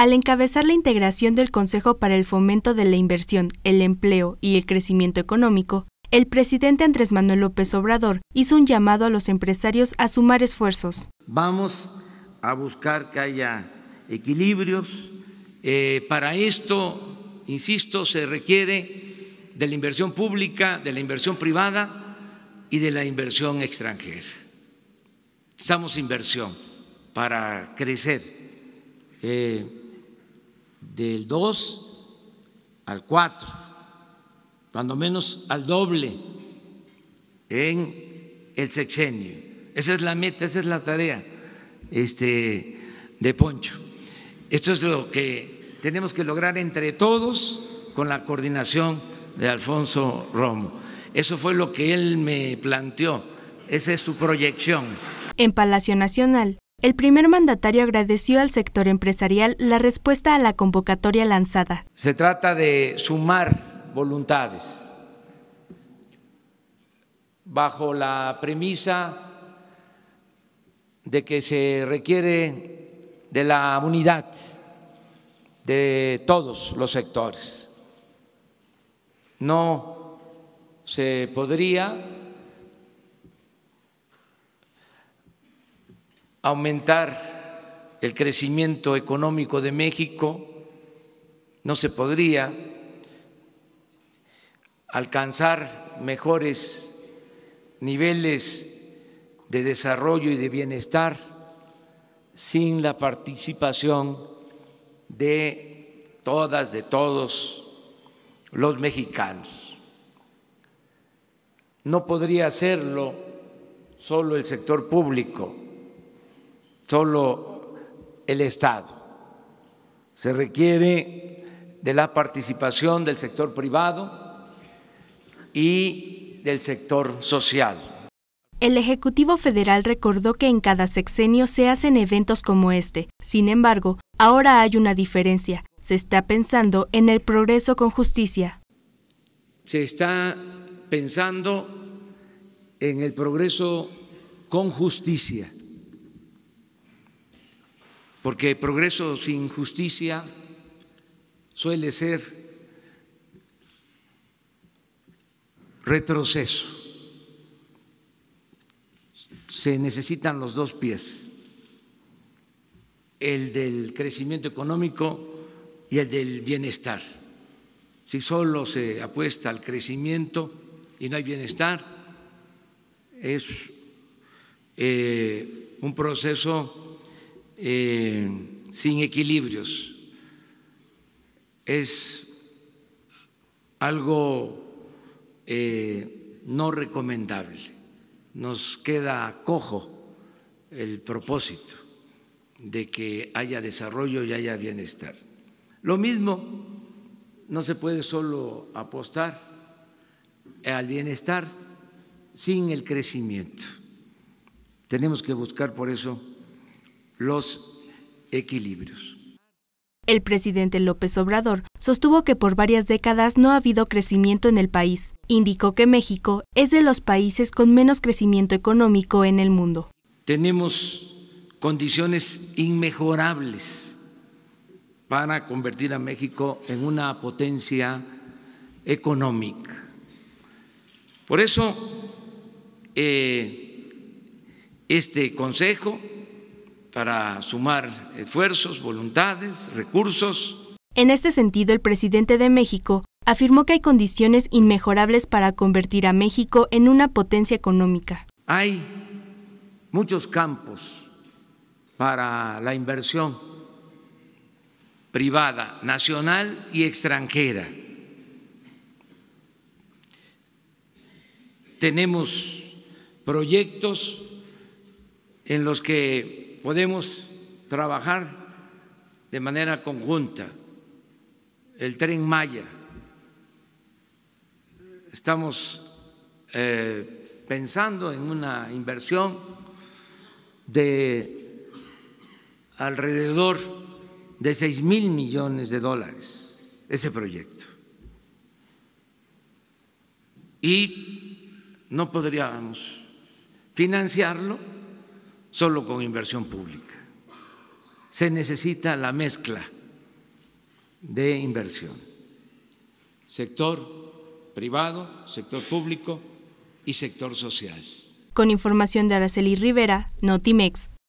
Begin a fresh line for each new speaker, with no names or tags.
Al encabezar la integración del Consejo para el Fomento de la Inversión, el Empleo y el Crecimiento Económico, el presidente Andrés Manuel López Obrador hizo un llamado a los empresarios a sumar esfuerzos.
Vamos a buscar que haya equilibrios. Para esto, insisto, se requiere de la inversión pública, de la inversión privada y de la inversión extranjera. Necesitamos inversión para crecer del 2 al 4, cuando menos al doble en el sexenio. Esa es la meta, esa es la tarea de Poncho. Esto es lo que tenemos que lograr entre todos con la coordinación de Alfonso Romo. Eso fue lo que él me planteó, esa es su proyección.
En Palacio Nacional, el primer mandatario agradeció al sector empresarial la respuesta a la convocatoria lanzada.
Se trata de sumar voluntades bajo la premisa de que se requiere de la unidad de todos los sectores. No se podría aumentar el crecimiento económico de México, no se podría alcanzar mejores niveles de desarrollo y de bienestar sin la participación de todas, de todos los mexicanos. No podría hacerlo solo el sector público, solo el Estado. Se requiere de la participación del sector privado y del sector social.
El Ejecutivo Federal recordó que en cada sexenio se hacen eventos como este. Sin embargo, ahora hay una diferencia. Se está pensando en el progreso con justicia.
Se está pensando en el progreso con justicia, porque progreso sin justicia suele ser retroceso. Se necesitan los dos pies, el del crecimiento económico y el del bienestar. Si solo se apuesta al crecimiento y no hay bienestar, es un proceso sin equilibrios, es algo no recomendable. Nos queda cojo el propósito de que haya desarrollo y haya bienestar. Lo mismo, no se puede solo apostar al bienestar sin el crecimiento. Tenemos que buscar por eso los equilibrios.
El presidente López Obrador sostuvo que por varias décadas no ha habido crecimiento en el país. Indicó que México es de los países con menos crecimiento económico en el mundo.
Tenemos condiciones inmejorables para convertir a México en una potencia económica. Por eso, este Consejo, para sumar esfuerzos, voluntades, recursos.
En este sentido, el presidente de México afirmó que hay condiciones inmejorables para convertir a México en una potencia económica.
Hay muchos campos para la inversión privada, nacional y extranjera. Tenemos proyectos en los que podemos trabajar de manera conjunta. El Tren Maya, estamos pensando en una inversión de alrededor de 6,000 millones de dólares, ese proyecto. Y no podríamos financiarlo solo con inversión pública. Se necesita la mezcla de inversión, sector privado, sector público y sector social.
Con información de Araceli Rivera, Notimex.